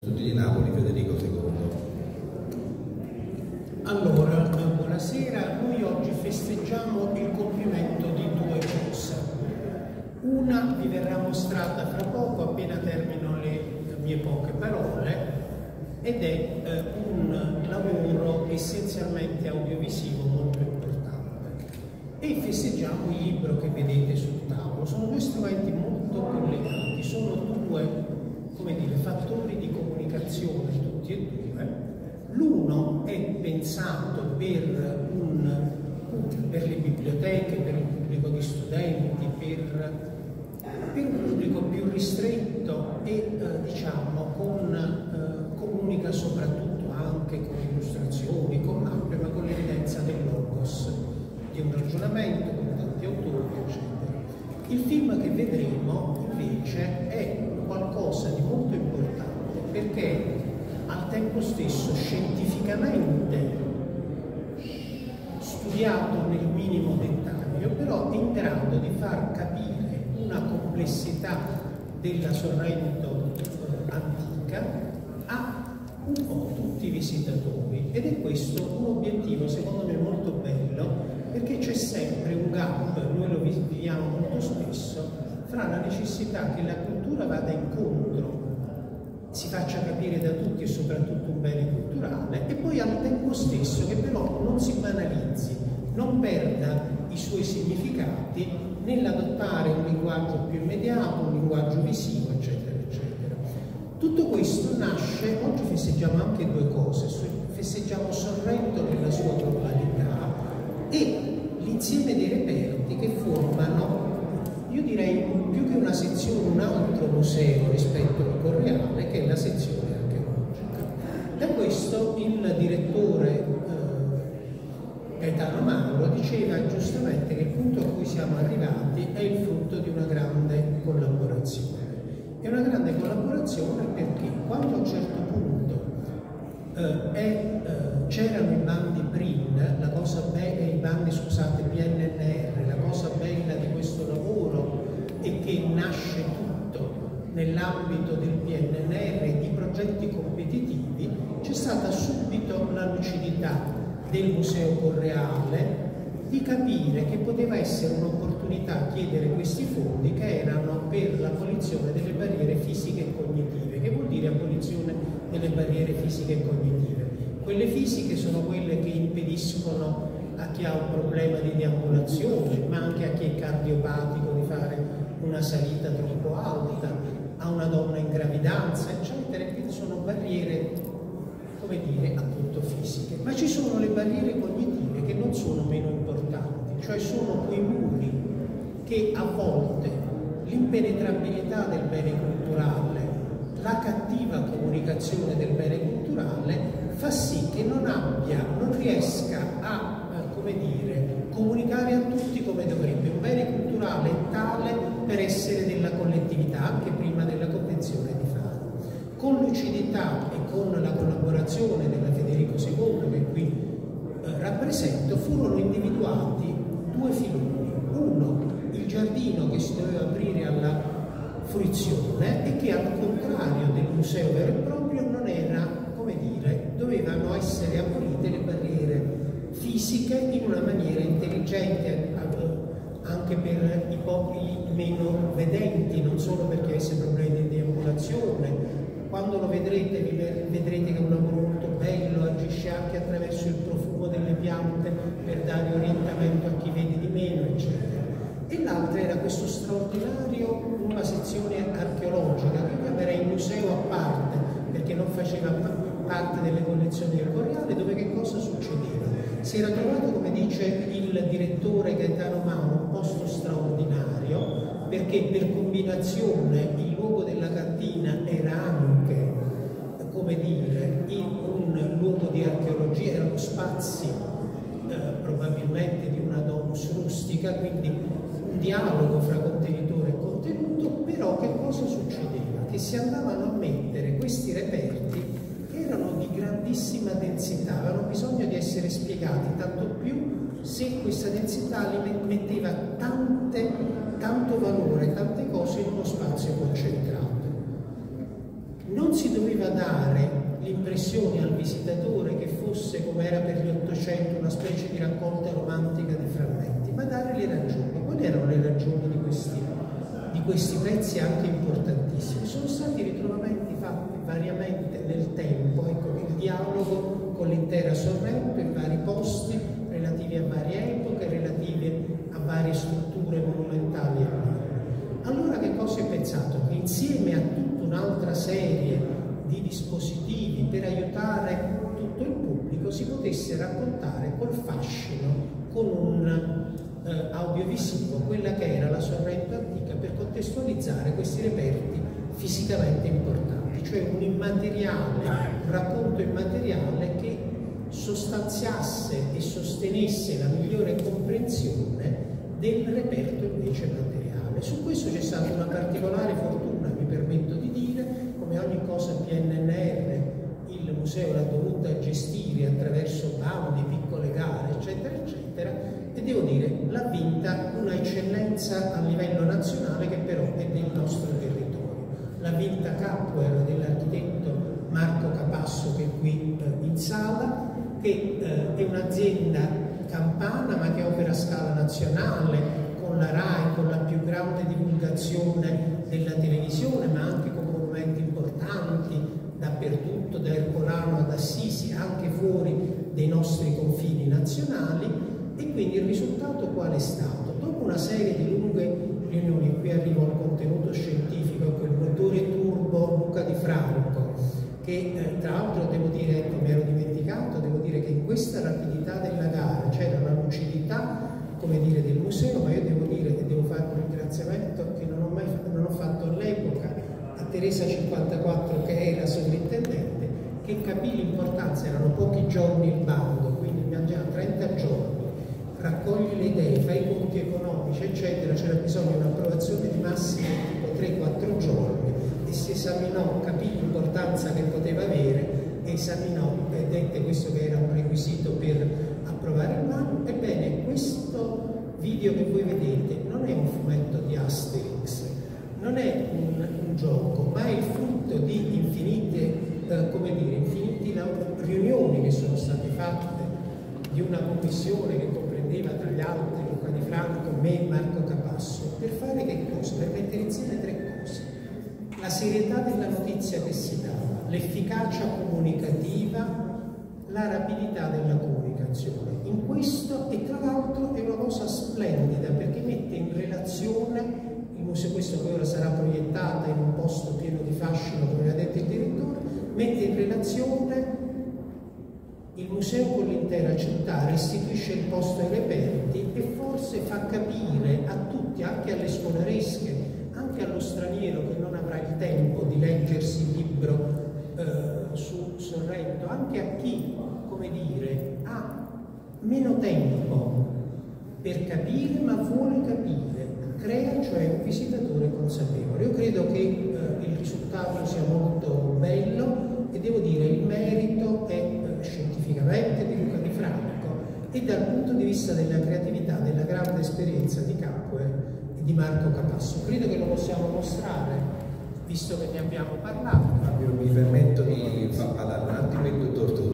Tutti di Napoli, Federico II. Allora, buonasera. Noi oggi festeggiamo il compimento di due cose. Una vi verrà mostrata fra poco, appena termino le mie poche parole, ed è un lavoro essenzialmente audiovisivo molto importante. E festeggiamo il libro che vedete sul tavolo. Sono due strumenti molto collegati, sono due, come dire, fattori di comunicazione tutti e due. L'uno è pensato per le biblioteche, per il pubblico di studenti, per un pubblico più ristretto e comunica soprattutto anche con illustrazioni, con mappe, ma con l'evidenza del logos, di un ragionamento, con tanti autori, eccetera. Il film che vedremo invece è qualcosa di molto importante perché al tempo stesso scientificamente studiato nel minimo dettaglio, però è in grado di far capire una complessità della Sorrento antica a un po' tutti i visitatori, ed è questo un obiettivo secondo me molto bello, perché c'è sempre un gap, noi lo viviamo molto spesso, fra la necessità che la cultura vada incontro, si faccia capire da tutti e soprattutto un bene culturale, e poi al tempo stesso che però non si banalizzi, non perda i suoi significati nell'adottare un linguaggio più immediato, un linguaggio visivo, eccetera, eccetera. Tutto questo nasce, oggi festeggiamo anche due cose, festeggiamo Sorrento nella sua globalità e l'insieme dei reperti che formano, io direi più che una sezione, un altro museo rispetto al Correale, che è la sezione archeologica. Da questo il direttore Gaetano Mauro diceva giustamente che il punto a cui siamo arrivati è il frutto di una grande collaborazione. È una grande collaborazione perché quando a un certo punto c'erano i bandi PRIN, la cosa bella, i bandi, scusate, PNNR, la cosa bella di questo lavoro è che nasce tutto nell'ambito del PNNR e di progetti competitivi, c'è stata subito la lucidità del Museo Correale di capire che poteva essere un'opportunità chiedere questi fondi che erano per l'abolizione delle barriere fisiche e cognitive. Che vuol dire abolizione delle barriere fisiche e cognitive? Quelle fisiche sono quelle che impediscono a chi ha un problema di deambulazione, ma anche a chi è cardiopatico di fare una salita troppo alta, a una donna in gravidanza, eccetera. Quindi sono barriere, come dire, appunto fisiche. Ma ci sono le barriere cognitive che non sono meno importanti, cioè sono quei muri che a volte l'impenetrabilità del bene culturale, la cattiva comunicazione del bene culturale fa sì che non riesca a, come dire, comunicare a tutti come dovrebbe. Un bene culturale è tale per essere della collettività, anche prima della convenzione di Faro. Con lucidità e con la collaborazione della Federico II, che qui rappresento, furono individuati due filoni. Uno, il giardino che si doveva aprire alla fruizione e che al contrario del museo vero e proprio non era, come dire, dovevano essere abolite le barriere fisiche in una maniera intelligente anche per i pochi meno vedenti, non solo perché avesse problemi di deambulazione. Quando lo vedrete, vedrete che è un lavoro molto bello, agisce anche attraverso il profumo delle piante per dare orientamento a chi vede di meno, eccetera. E l'altra era questo straordinario, una sezione archeologica, che era in museo a parte, perché non faceva parte delle collezioni del Correale, dove che cosa succedeva? Si era trovato, come dice il direttore Gaetano Mauro, un posto straordinario, perché per combinazione il luogo della cantina era anche, come dire, un luogo di archeologia, erano spazi probabilmente di una domus rustica, quindi un dialogo fra contenitore e contenuto. Però che cosa succedeva? Che si andavano a mettere questi reperti che erano di grandissima densità, avevano bisogno di essere spiegati, tanto più se questa densità li metteva tanto valore, tante cose in uno spazio concentrato. Non non si doveva dare l'impressione al visitatore che fosse, come era per gli 800, una specie di raccolta romantica di frammenti, ma dare le ragioni. Quali erano le ragioni di questi pezzi anche importantissimi? Sono stati ritrovamenti fatti variamente nel tempo, ecco, il dialogo con l'intera Sorrento in vari posti, relativi a varie epoche, relativi a varie strutture monumentali. Allora che cosa è pensato? Che insieme a tutta un'altra serie di dispositivi per aiutare tutto il pubblico si potesse raccontare col fascino, con un audiovisivo, quella che era la Sorrento antica, per contestualizzare questi reperti fisicamente importanti, cioè un immateriale, un racconto immateriale che sostanziasse e sostenesse la migliore comprensione del reperto invece materiale. Su questo c'è stata una particolare fortuna, mi permetto di dire, come ogni cosa PNNR, il museo l'ha dovuta gestire attraverso bandi, piccole gare, eccetera, eccetera, e devo dire, l'ha vinta una eccellenza a livello nazionale che però è del nostro territorio. L'ha vinta Capware dell'architetto Marco Capasso, che è qui in sala, che è un'azienda campana ma che opera a scala nazionale, con la RAI, con la più grande divulgazione della televisione, ma anche con monumenti importanti dappertutto, da Ercolano ad Assisi, anche fuori dei nostri confini nazionali. E quindi il risultato qual è stato? Dopo una serie di lunghe riunioni, qui arrivo al contenuto scientifico, ecco, il motore turbo Luca Di Franco, che tra l'altro devo dire, ecco, mi ero dimenticato, devo dire che in questa rapidità della gara c'era la lucidità, come dire, del museo, ma io devo dire che devo fare un ringraziamento che non ho fatto all'epoca a Teresa 54, che era sovrintendente, che capì l'importanza, erano pochi giorni il bando, quindi immaginate 30 giorni, raccogli le idee, fai i conti economici, eccetera, c'era bisogno di un'approvazione di massimo tipo 3-4 giorni, e si esaminò, capì l'importanza che poteva avere, esaminò e dette questo che era un requisito per approvare il bando. Ebbene, questo video che voi vedete non è un fumetto di Asterix, non è un gioco, ma è il frutto di infinite riunioni che sono state fatte, di una commissione che comprendeva tra gli altri Luca Di Franco, me e Marco Capasso, per fare che cosa? Per mettere insieme tre cose: la serietà della notizia che si dava, l'efficacia comunicativa, la rapidità della comunicazione. In questo, e tra l'altro è una cosa splendida perché mette in relazione il museo, questo poi ora sarà proiettata in un posto pieno di fascino, come ha detto il direttore, mette in relazione il museo con l'intera città, restituisce il posto ai reperti e forse fa capire a tutti, anche alle scolaresche, anche allo straniero che non avrà il tempo di leggersi il libro su Sorrento, anche a chi, come dire, ha meno tempo per capire ma vuole capire, crea cioè un visitatore consapevole. Io credo che il risultato sia molto bello e devo dire il merito è scientificamente di Luca Di Franco e dal punto di vista della creatività, della grande esperienza di Capware e di Marco Capasso. Credo che lo possiamo mostrare, visto che ne abbiamo parlato. Fabio, mi permetto di far parlare un attimo il dottor